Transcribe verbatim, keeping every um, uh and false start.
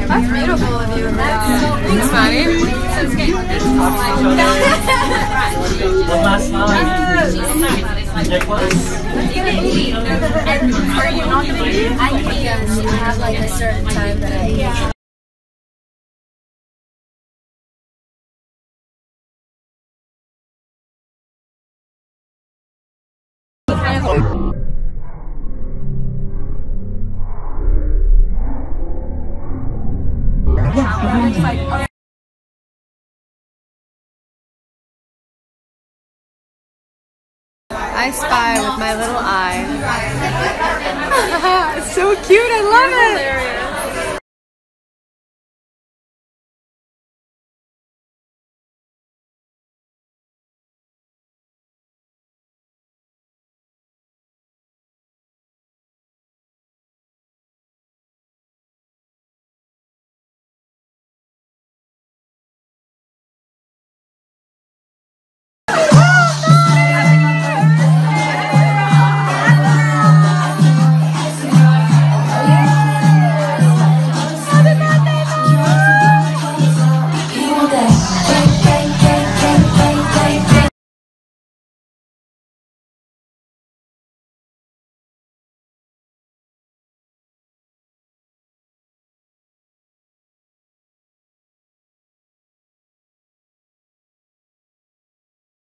That's beautiful of you. It's funny. One last time. Are you not going to eat? I can. I have like a certain time that I eat. I spy with my little eye. It's so cute, I love it!